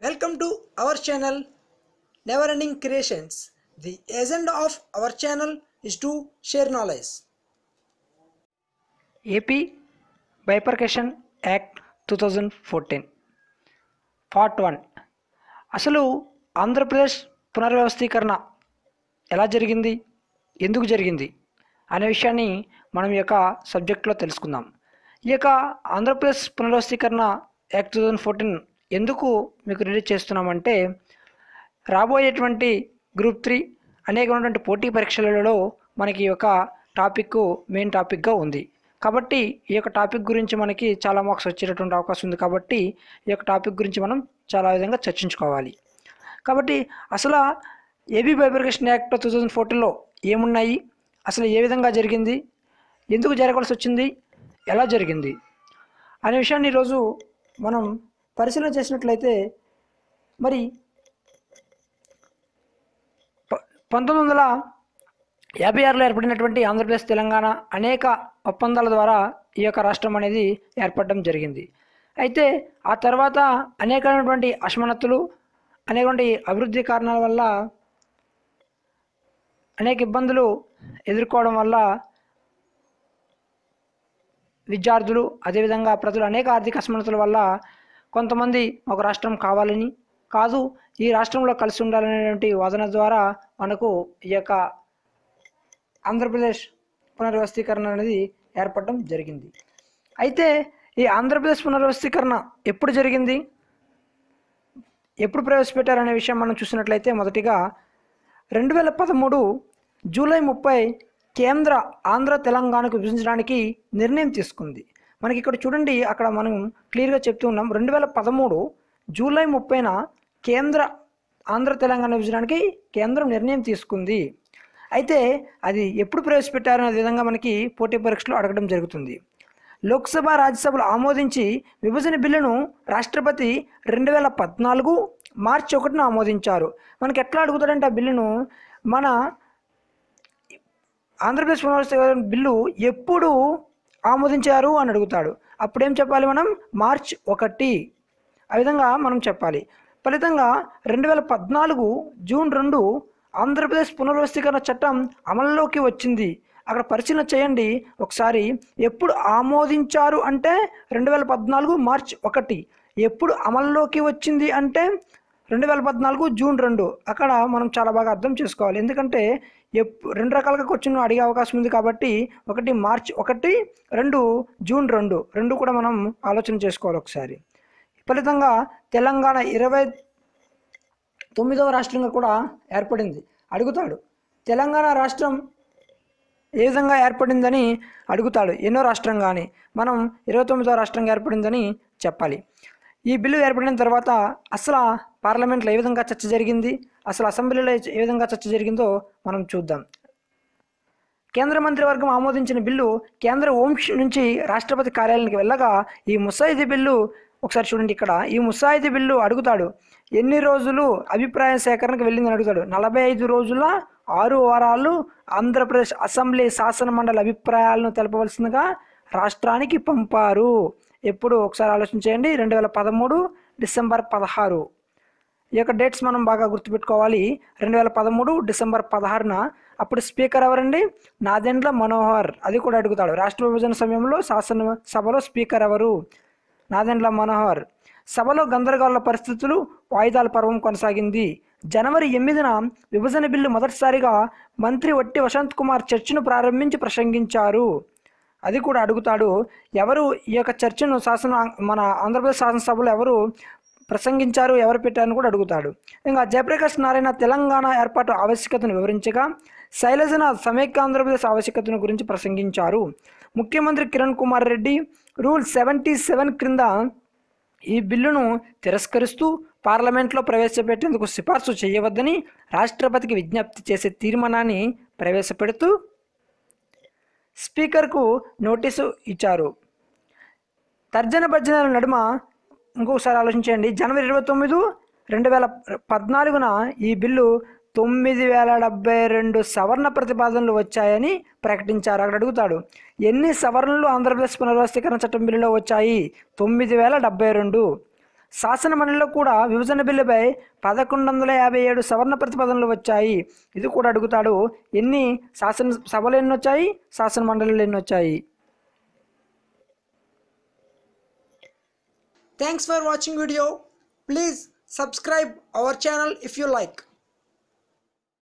Welcome to our channel Never Ending Creations. The agenda of our channel is to share knowledge. AP bifurcation act 2014 part 1. అసలు ఆంధ్రప్రదేశ్ పునర్వ్యవస్థీకరణ ఎలా జరిగింది, ఎందుకు జరిగింది అనే విషయాన్ని మనం ఈ యొక్క సబ్జెక్ట్లో తెలుసుకుందాం. ఈ యొక్క ఆంధ్రప్రదేశ్ పునర్వ్యవస్థీకరణ యాక్ట్ 2014 ఎందుకు మీకు రిలీజ్ చేస్తున్నామంటే, రాబోయేటువంటి గ్రూప్ 3 అనేకమైనటువంటి పోటీ పరీక్షలలో మనకి ఈ యొక్క టాపిక్ మెయిన్ టాపిక్గా ఉంది. కాబట్టి ఈ యొక్క టాపిక్ గురించి మనకి చాలా మార్క్స్ వచ్చేటటువంటి అవకాశం ఉంది. కాబట్టి ఈ యొక్క టాపిక్ గురించి మనం చాలా విధంగా చర్చించుకోవాలి. కాబట్టి అసలు ఏపీ బైఫర్కేషన్ యాక్ట్ 2014లో ఏమున్నాయి, అసలు ఏ విధంగా జరిగింది, ఎందుకు జరగాల్సి వచ్చింది, ఎలా జరిగింది అనే విషయాన్ని ఈరోజు మనం పరిశీలన చేసినట్లయితే, మరి 1956లో ఏర్పడినటువంటి ఆంధ్రప్రదేశ్ తెలంగాణ అనేక ఒప్పందాల ద్వారా ఈ యొక్క రాష్ట్రం అనేది ఏర్పడడం జరిగింది. అయితే ఆ తర్వాత అనేకమైనటువంటి అసమానతలు, అనేకటువంటి అభివృద్ధి కారణాల వల్ల అనేక ఇబ్బందులు ఎదుర్కోవడం వల్ల విద్యార్థులు, అదేవిధంగా ప్రజలు అనేక ఆర్థిక అసమానతల వల్ల కొంతమంది ఒక రాష్ట్రం కావాలని, కాదు ఈ రాష్ట్రంలో కలిసి ఉండాలనేటువంటి వాదన ద్వారా మనకు ఈ యొక్క ఆంధ్రప్రదేశ్ పునర్వ్యవస్థీకరణ అనేది ఏర్పడడం జరిగింది. అయితే ఈ ఆంధ్రప్రదేశ్ పునర్వ్యవస్థీకరణ ఎప్పుడు జరిగింది, ఎప్పుడు ప్రవేశపెట్టారనే విషయం మనం చూసినట్లయితే, మొదటిగా 2013 జూలై 30 కేంద్ర ఆంధ్ర తెలంగాణకు విభజించడానికి నిర్ణయం తీసుకుంది. మనకి ఇక్కడ చూడండి, అక్కడ మనం క్లియర్గా చెప్తూ ఉన్నాం, 2013 జూలై 30న కేంద్ర ఆంధ్ర తెలంగాణ విభజించడానికి కేంద్రం నిర్ణయం తీసుకుంది. అయితే అది ఎప్పుడు ప్రవేశపెట్టారనే విధంగా మనకి పోటీ పరీక్షలో అడగడం జరుగుతుంది. లోక్సభ, రాజ్యసభలు ఆమోదించి విభజన బిల్లును రాష్ట్రపతి 2014 మార్చి 1న ఆమోదించారు. మనకి ఎట్లా అడుగుతాడంటే, ఆ బిల్లును మన ఆంధ్రప్రదేశ్ పునర్వ్యవస్థీకరణ బిల్లు ఎప్పుడు ఆమోదించారు అని అడుగుతాడు. అప్పుడేం చెప్పాలి మనం? మార్చ్ 1 ఆ విధంగా మనం చెప్పాలి. ఫలితంగా 2014 జూన్ 2 ఆంధ్రప్రదేశ్ పునర్వ్యవస్థీకరణ చట్టం అమల్లోకి వచ్చింది. అక్కడ పరిశీలన చేయండి ఒకసారి. ఎప్పుడు ఆమోదించారు అంటే 2014 మార్చ్ 1, ఎప్పుడు అమల్లోకి వచ్చింది అంటే 2014 జూన్ 2. అక్కడ మనం చాలా బాగా అర్థం చేసుకోవాలి. ఎందుకంటే రెండు రకాలుగా క్వశ్చన్ అడిగే అవకాశం ఉంది. కాబట్టి 1 మార్చ్ 1, 2 జూన్ 2, రెండు కూడా మనం ఆలోచన చేసుకోవాలి ఒకసారి. ఫలితంగా తెలంగాణ 29వ రాష్ట్రంగా కూడా ఏర్పడింది. అడుగుతాడు, తెలంగాణ రాష్ట్రం ఏ విధంగా ఏర్పడిందని అడుగుతాడు. ఎన్నో రాష్ట్రం కానీ మనం 29వ రాష్ట్రంగా ఏర్పడిందని చెప్పాలి. ఈ బిల్లు ఏర్పడిన తర్వాత అసలు పార్లమెంట్లో ఏ విధంగా చర్చ జరిగింది, అసలు అసెంబ్లీలో ఏ విధంగా చర్చ జరిగిందో మనం చూద్దాం. కేంద్ర మంత్రివర్గం ఆమోదించిన బిల్లు కేంద్ర హోంశాఖ నుంచి రాష్ట్రపతి కార్యాలయానికి వెళ్ళగా ఈ ముసాయిదీ బిల్లు ఒకసారి చూడండి. ఇక్కడ ఈ ముసాయిదీ బిల్లు అడుగుతాడు, ఎన్ని రోజులు అభిప్రాయ సేకరణకు వెళ్ళిందని అడుగుతాడు. 45 రోజుల 6 వారాలు ఆంధ్రప్రదేశ్ అసెంబ్లీ శాసన మండలి అభిప్రాయాలను తెలపవలసిందిగా రాష్ట్రానికి పంపారు. ఎప్పుడు ఒకసారి ఆలోచన చేయండి, 2013 డిసెంబర్ 16. ఈ యొక్క డేట్స్ మనం బాగా గుర్తుపెట్టుకోవాలి. 2013 డిసెంబర్ 16న అప్పుడు స్పీకర్ ఎవరండి? నాదెండ్ల మనోహర్. అది కూడా అడుగుతాడు. రాష్ట్ర విభజన సమయంలో శాసనసభలో స్పీకర్ ఎవరు? నాదెండ్ల మనోహర్. సభలో గందరగోళ పరిస్థితులు, వాయిదాల పర్వం కొనసాగింది. జనవరి 8న విభజన బిల్లు మొదటిసారిగా మంత్రి వట్టి వసంత్ కుమార్ చర్చను ప్రారంభించి ప్రసంగించారు. అది కూడా అడుగుతాడు. ఎవరు ఈ యొక్క చర్చను మన ఆంధ్రప్రదేశ్ శాసనసభలో ఎవరు ప్రసంగించారు, ఎవరు పెట్టారని కూడా అడుగుతాడు. ఇంకా జయప్రకాష్ నారాయణ తెలంగాణ ఏర్పాటు ఆవశ్యకతను వివరించగా, శైలజనాథ్ సమైక్య ఆంధ్రప్రదేశ్ ఆవశ్యకతను గురించి ప్రసంగించారు. ముఖ్యమంత్రి కిరణ్ కుమార్ రెడ్డి రూల్ 77 క్రింద ఈ బిల్లును తిరస్కరిస్తూ పార్లమెంట్లో ప్రవేశపెట్టేందుకు సిఫార్సు చేయవద్దని రాష్ట్రపతికి విజ్ఞప్తి చేసే తీర్మానాన్ని ప్రవేశపెడుతూ స్పీకర్కు నోటీసు ఇచ్చారు. తర్జన భర్జనల నడుమ ఇంకొకసారి ఆలోచించండి, జనవరి 29, 2014న ఈ బిల్లు 9072 సవరణ ప్రతిపాదనలు వచ్చాయని ప్రకటించారు. అక్కడ అడుగుతాడు, ఎన్ని సవరణలు ఆంధ్రప్రదేశ్ పునర్వ్యవస్థీకరణ చట్టం బిల్లులో వచ్చాయి? 9072. శాసన మండలిలో కూడా విభజన బిల్లుపై 1157 సవరణ ప్రతిపాదనలు వచ్చాయి. ఇది కూడా అడుగుతాడు. ఎన్ని శాసనసభలు ఎన్ని వచ్చాయి, శాసన మండలిలో ఎన్ని వచ్చాయి? Thanks for watching video. Please subscribe our channel if you like.